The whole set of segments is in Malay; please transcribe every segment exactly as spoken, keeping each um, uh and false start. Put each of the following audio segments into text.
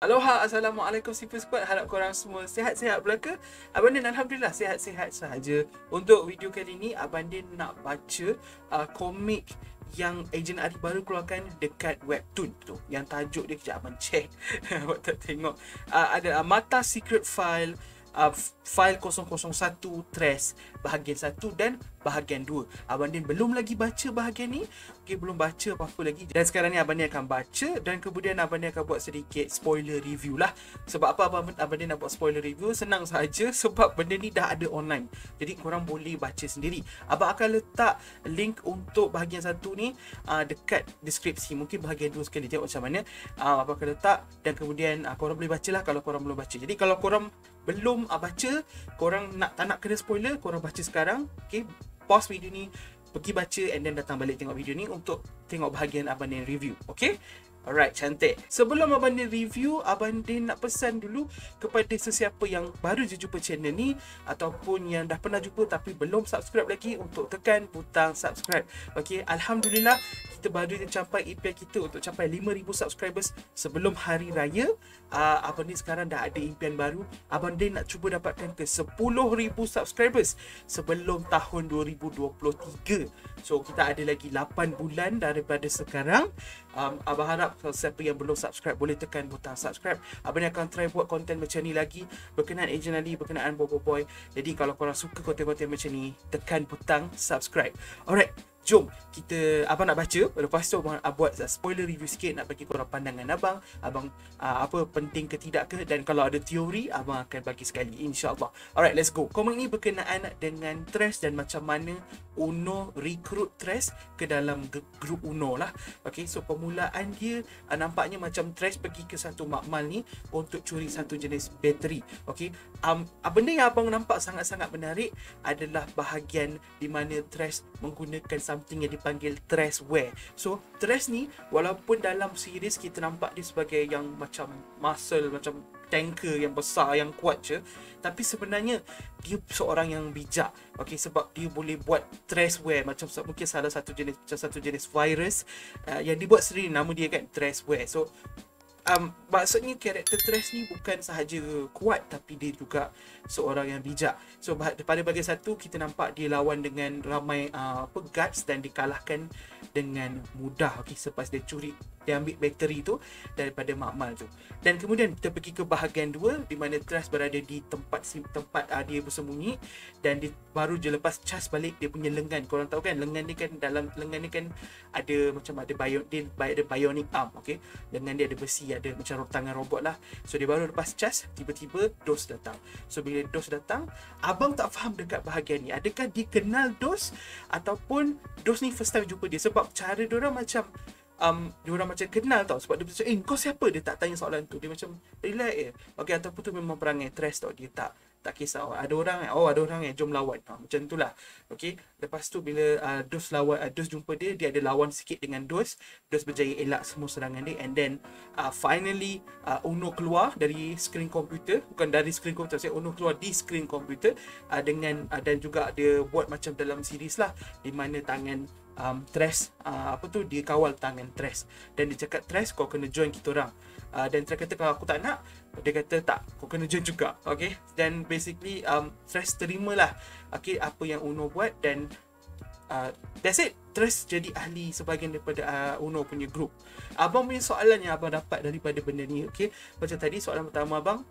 Aloha, Assalamualaikum Super Squad. Harap korang semua sihat-sihat belaka. Abang Din Alhamdulillah sihat-sihat sahaja. Untuk video kali ni, Abang Din nak baca uh, komik yang Ejen Ari baru keluarkan dekat Webtoon tu. Yang tajuk dia, kejap abang check. Abang tak tengok. Uh, ada uh, Mata Secret File, uh, File kosong kosong satu Trace bahagian satu dan bahagian dua. Abang Din belum lagi baca bahagian ni. Okay, belum baca apa-apa lagi. Dan sekarang ni Abang Din akan baca dan kemudian Abang Din akan buat sedikit spoiler review lah. Sebab apa Abang, Abang Din nak buat spoiler review? Senang sahaja sebab benda ni dah ada online. Jadi korang boleh baca sendiri. Abang akan letak link untuk bahagian satu ni uh, dekat deskripsi. Mungkin bahagian dua sekali tengok macam mana. Uh, abang akan letak dan kemudian uh, korang boleh baca lah kalau korang belum baca. Jadi kalau korang belum uh, baca, korang nak tak nak kena spoiler, korang baca sekarang. Okay, pause video ni, pergi baca and then datang balik tengok video ni untuk tengok bahagian Abang Din review. Okay? Alright, cantik. Sebelum Abang Din review, Abang Din nak pesan dulu kepada sesiapa yang baru je jumpa channel ni ataupun yang dah pernah jumpa tapi belum subscribe lagi, untuk tekan butang subscribe. Okay, Alhamdulillah kita baru je capai impian kita untuk capai lima ribu subscribers sebelum hari raya. Uh, Abang Din sekarang dah ada impian baru. Abang Din nak cuba dapatkan ke sepuluh ribu subscribers sebelum tahun dua ribu dua puluh tiga. So kita ada lagi lapan bulan daripada sekarang. Um, abang harap siapa yang belum subscribe boleh tekan butang subscribe. Abang ni akan try buat konten macam ni lagi berkenaan Ejen Ali, berkenaan Bobo Boy. Jadi kalau korang suka konten-konten macam ni, tekan butang subscribe. Alright, jom kita, abang nak baca. Lepas tu abang buat spoiler review sikit, nak bagi korang pandangan abang. Abang uh, apa penting ke tidak ke, dan kalau ada teori abang akan bagi sekali, insyaAllah. Alright, let's go. Komik ni berkenaan dengan Trace dan macam mana Uno recruit Trace ke dalam grup Uno lah. Okay, so permulaan dia uh, nampaknya macam Trace pergi ke satu makmal ni untuk curi satu jenis bateri. Okay, um, benda yang abang nampak sangat-sangat menarik adalah bahagian di mana Trace menggunakan something yang dipanggil Traceware. So Trace ni walaupun dalam series kita nampak dia sebagai yang macam muscle, macam tanker yang besar, yang kuat je, tapi sebenarnya dia seorang yang bijak. Okay, sebab dia boleh buat Traceware macam mungkin salah satu jenis, macam satu jenis virus uh, yang dibuat sendiri, nama dia kan Traceware. So Um, maksudnya karakter Trace ni bukan sahaja kuat tapi dia juga seorang yang bijak. So pada bahagian satu kita nampak dia lawan dengan ramai uh, apa guards dan dikalahkan dengan mudah. Okay, selepas dia curi, dia ambil bateri tu daripada makmal tu. Dan kemudian kita pergi ke bahagian dua di mana Trace berada di tempat tempat uh, dia bersembunyi, dan dia baru je lepas cas balik dia punya lengan. Korang tahu kan lengan ni kan, dalam lengan ni kan ada macam ada bio, dia ada bionic arm. Okay, lengan dia ada besi, ada macam tangan robot lah. So dia baru lepas cas, tiba-tiba Dos datang. So bila Dos datang, abang tak faham dekat bahagian ni, adakah dia kenal Dos ataupun Dos ni first time jumpa dia. Sebab cara diorang macam Um, diorang macam kenal tau. Sebab dia macam, eh kau siapa? Dia tak tanya soalan tu. Dia macam relax je. Okay, ataupun tu memang perangai Trace tau. Dia tak tak kisah. Ada orang eh, oh ada orang eh, jom lawan. Ha, macam tu lah. Okay, lepas tu bila uh, Dos lawan, uh, Dos jumpa dia, dia ada lawan sikit dengan Dos. Dos berjaya elak semua serangan dia. And then uh, finally uh, Uno keluar dari screen komputer. Bukan dari screen komputer, saya Uno keluar di screen komputer uh, dengan uh, dan juga dia buat macam dalam series lah, di mana tangan Um, Trace uh, apa tu, dia kawal tangan Trace dan dia cakap, Trace kau kena join kita orang. uh, dan Trace kata kalau aku tak nak, dia kata tak, kau kena join juga. Okay, dan basically um, Trace terimalah okay, apa yang Uno buat, dan uh, that's it. Trace jadi ahli sebahagian daripada uh, Uno punya group. Abang punya soalan yang abang dapat daripada benda ni, okay, macam tadi soalan pertama abang,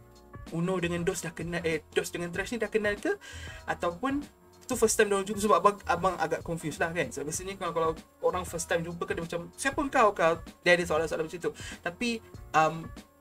Uno dengan Dos dah kenal, eh Dos dengan Trace ni dah kenal ke, ataupun tu first time diorang jumpa? Sebab abang, abang agak confused lah kan. So biasanya kalau, kalau orang first time jumpa kan dia macam, siapa kau kau? Dia ada soalan-soalan macam tu. Tapi um,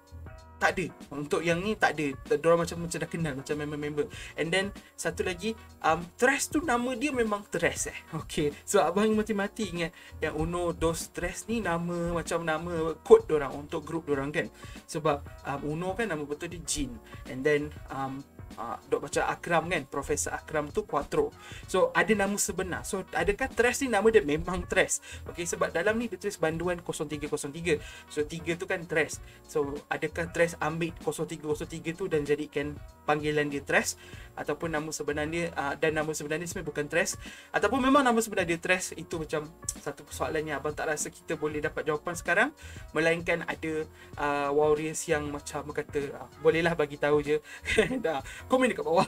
tak ada. Untuk yang ni tak ada. Diorang macam, macam dah kenal, macam member-member. And then satu lagi, um, Trace tu nama dia memang Trace eh. Okay, so abang mati-mati ingat yang Uno, Dos, Trace ni nama macam nama kod diorang untuk group diorang kan. Sebab um, Uno kan nama betul dia Jin. And then um, Uh, dok baca Akram kan, Profesor Akram tu Quattro. So ada nama sebenar. So adakah Trace ni nama dia memang Trace? Okay, sebab dalam ni dia tulis banduan kosong tiga kosong tiga. So tiga tu kan Trace. So adakah Trace ambil kosong tiga kosong tiga tu dan jadikan panggilan dia Trace? ataupun nama sebenar dia uh, dan nama sebenar dia sebenarnya bukan Tres, ataupun memang nama sebenar dia Tres, itu macam satu persoalan yang abang tak rasa kita boleh dapat jawapan sekarang, melainkan ada uh, warriors yang macam kata uh, bolehlah bagi tahu je. Dah komen dekat bawah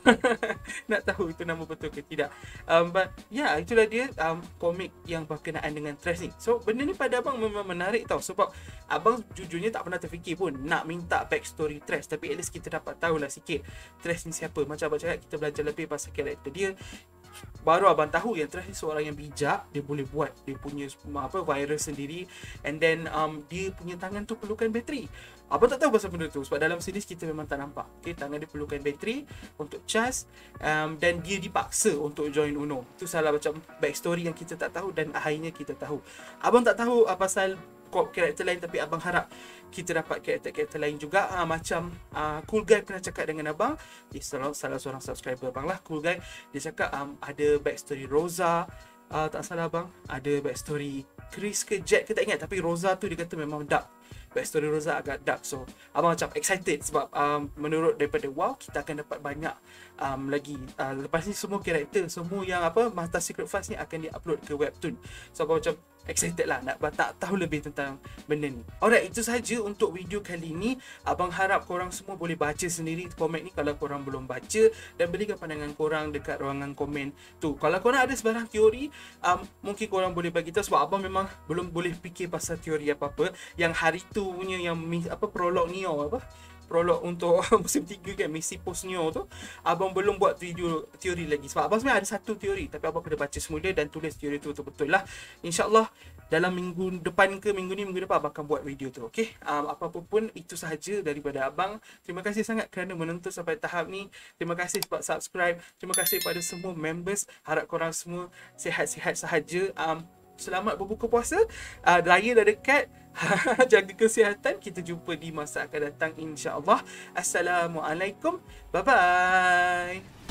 nak tahu itu nama betul ke tidak. Um, but ya, yeah, itulah dia um, komik yang berkenaan dengan Tres ni. So benda ni pada abang memang menarik tau, sebab abang jujurnya tak pernah terfikir pun nak minta backstory Tres, tapi at least kita dapat tahulah sikit Tres ni siapa. Macam abang cakap, kita belajar lebih pasal karakter dia. Baru abang tahu yang Tres ni seorang yang bijak, dia boleh buat dia punya apa virus sendiri, and then um, dia punya tangan tu perlukan bateri. Abang tak tahu pasal benda tu sebab dalam series kita memang tak nampak. Okay, tangan dia perlukan bateri untuk charge, um, dan dia dipaksa untuk join Uno. Itu salah macam backstory yang kita tak tahu, dan akhirnya kita tahu. Abang tak tahu uh, pasal karakter lain, tapi abang harap kita dapat karakter-karakter lain juga. ha, Macam uh, Cool Guy pernah cakap dengan abang, dia salah, salah seorang subscriber abang lah, Cool Guy. Dia cakap um, ada backstory Rosa, uh, tak salah abang, ada backstory Chris ke Jack ke tak ingat, tapi Rosa tu dia kata memang dark. Backstory Rosa agak dark. So abang macam excited sebab um, menurut daripada WoW kita akan dapat banyak um, lagi uh, lepas ni semua karakter, semua yang apa Master Secret Files ni akan di-upload ke webtoon. So abang macam excited lah nak tak tahu lebih tentang benda ni. Alright, itu sahaja untuk video kali ni. Abang harap korang semua boleh baca sendiri komik ni kalau korang belum baca, dan berikan pandangan korang dekat ruangan komen tu. Kalau korang ada sebarang teori, um, mungkin korang boleh bagi tahu, sebab abang memang belum boleh fikir pasal teori apa-apa. Yang hari tu punya yang apa prolog Neo apa prolog untuk musim tiga kan, misi post Neo tu, abang belum buat video teori lagi sebab abang sebenarnya ada satu teori, tapi abang kena baca semula dan tulis teori tu betul-betul lah. InsyaAllah dalam minggu depan ke minggu ni, minggu depan abang akan buat video tu. Okay, um, apa-apa pun itu sahaja daripada abang. Terima kasih sangat kerana menonton sampai tahap ni. Terima kasih sebab subscribe. Terima kasih pada semua members. Harap korang semua sihat-sihat sahaja. um, Selamat berbuka puasa. uh, Raya dah dekat. Jaga kesihatan. Kita jumpa di masa akan datang, insya-Allah. Assalamualaikum. Bye bye.